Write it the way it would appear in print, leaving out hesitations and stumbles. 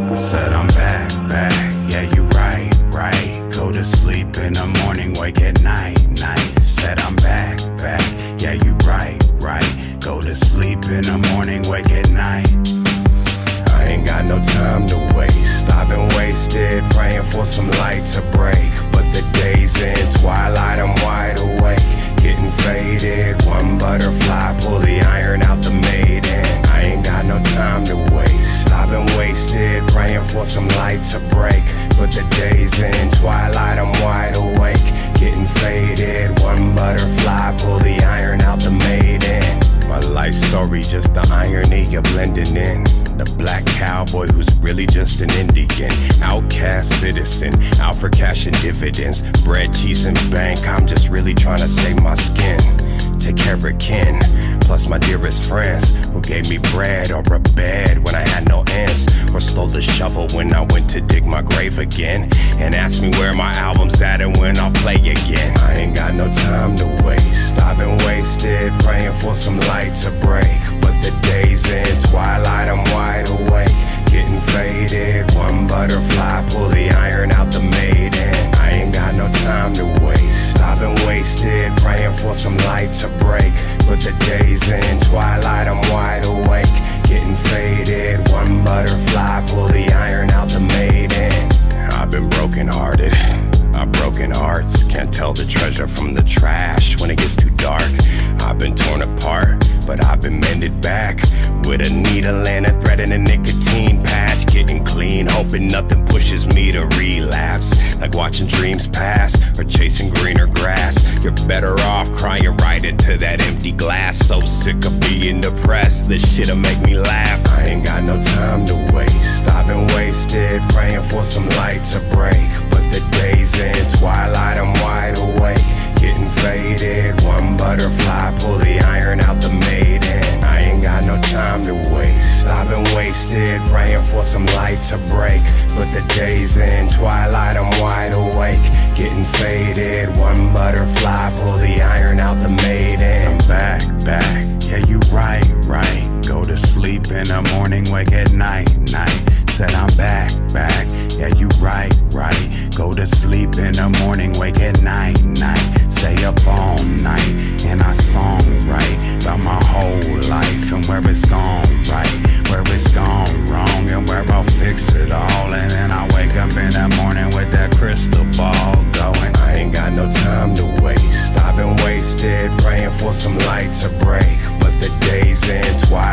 Said I'm back, yeah you right. Go to sleep in the morning, wake at night. Said I'm back, yeah you right. Go to sleep in the morning, wake at night. I ain't got no time to waste. I've been wasted praying for some light to break, but the day's in twilight, I'm wide awake, getting faded. One butterfly, pull the iron out the maiden. I ain't got no time to waste. I've been wasted praying for some light to break, but the day's in twilight, I'm wide awake, getting faded. One butterfly, pull the iron out the maiden. My life story, just the irony of blending in. The black cowboy who's really just an Indian. Outcast citizen, out for cash and dividends. Bread, cheese, and bank, I'm just really trying to save my skin. Take care of kin, plus my dearest friends, who gave me bread or a bed when I had no ends, or stole the shovel when I went to dig my grave again, and asked me where my album's at and when I'll play again. I ain't got no time to waste. I've been wasted praying for some light to break, but the day's in twilight, I'm wide awake, getting faded. One butterfly, pull the iron out the maiden. I ain't got no time to waste. I've been wasted praying for some light to break, but the day's in twilight, I'm wide awake, getting faded. One butterfly, pull the iron out the maiden. I've been broken hearted, broken hearts can't tell the treasure from the trash when it gets too dark. I've been torn apart, but I've been mended back, with a needle and a thread and a nicotine patch, getting clean, hoping nothing pushes me to relapse, like watching dreams pass or chasing greener grass. You're better off crying right into that empty glass. So sick of being depressed, this shit'll make me laugh. I ain't got no time to waste. I've been wasted praying for some light to break, but the day's in twilight, I'm wide awake, getting faded. One butterfly, pull the iron out the maiden. I ain't got no time to waste. I've been wasted praying for some light to break, but the day's in twilight, I'm wide awake, getting faded. One butterfly, pull the iron out the maiden. I'm back, yeah you right. Go to sleep in the morning, wake at night. Said I'm back, yeah you right. Go to sleep in the morning, wake at night. Stay up all night, and I song right about my whole life and where it's gone right, where it's gone wrong, and where I'll fix it all. And then I wake up in the morning with that crystal ball going. I ain't got no time to waste. I've been wasted praying for some light to break, but the day's in twilight,